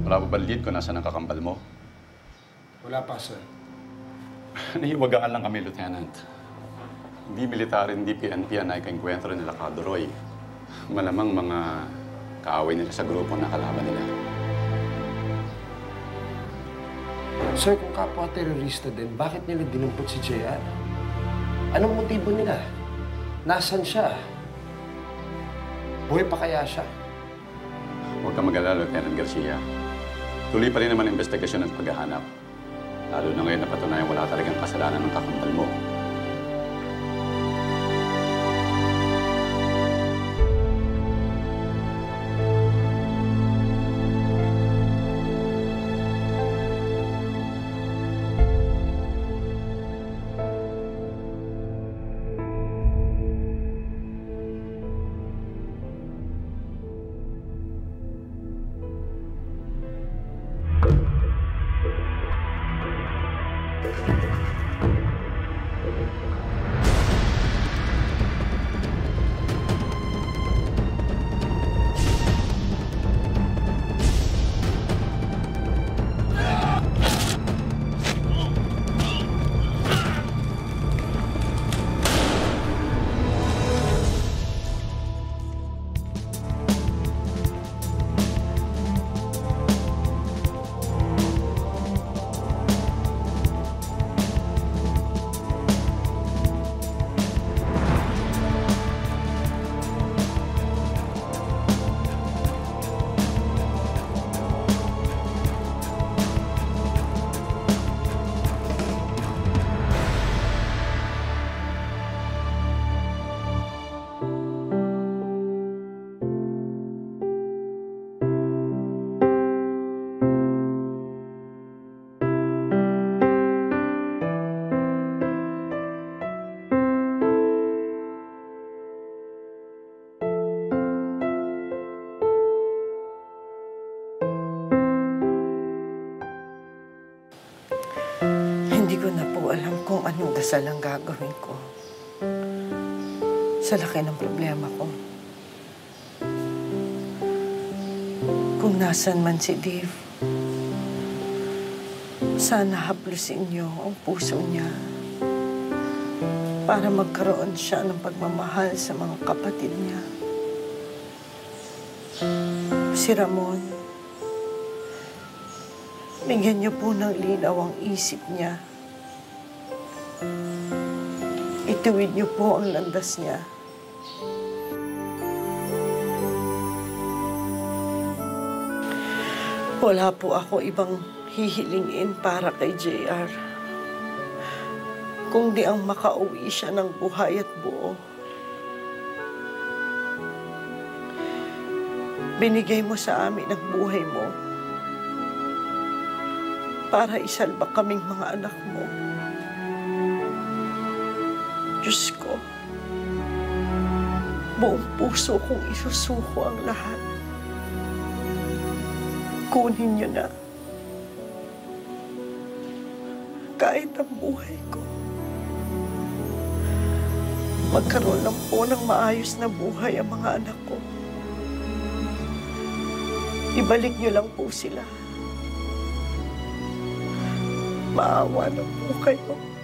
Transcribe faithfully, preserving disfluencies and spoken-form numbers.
Wala pa ba lead kung nasaan ang kakambal mo? Wala pa, sir. Nahiwagaan lang kami, Lieutenant. Hindi militar, hindi P N P ang naikainkwentro nila Kadoroy. Malamang mga kaaway nila sa grupo na kalaban nila. Sir, kung kapwa-terorista din, bakit nila dinumpot si J R? Anong motibo nila? Nasaan siya? Buhay pa kaya siya? Huwag kang mag-alala, Lieutenant Garcia. Tuloy pa rin naman ang investigasyon at paghahanap. Lalo na ngayon napatunayan wala talagang kasalanan ng kakambal mo. Hindi ko na po alam kung anong dasal ang gagawin ko sa laki ng problema ko. Kung nasan man si Dave, sana haplusin niyo ang puso niya para magkaroon siya ng pagmamahal sa mga kapatid niya. Si Ramon, bigyan niyo po ng linaw ang isip niya. Ituwid niyo po ang landas niya. Wala po ako ibang hihilingin para kay J R. Kung di ang makauwi siya ng buhay at buo. Binigay mo sa amin ang buhay mo para isalba kaming mga anak mo. Diyos ko, buong puso kong isusuko ang lahat. Kunin niyo na kahit ang buhay ko. Magkaroon lang po ng maayos na buhay ang mga anak ko. Ibalik niyo lang po sila. Maawa na po kayo.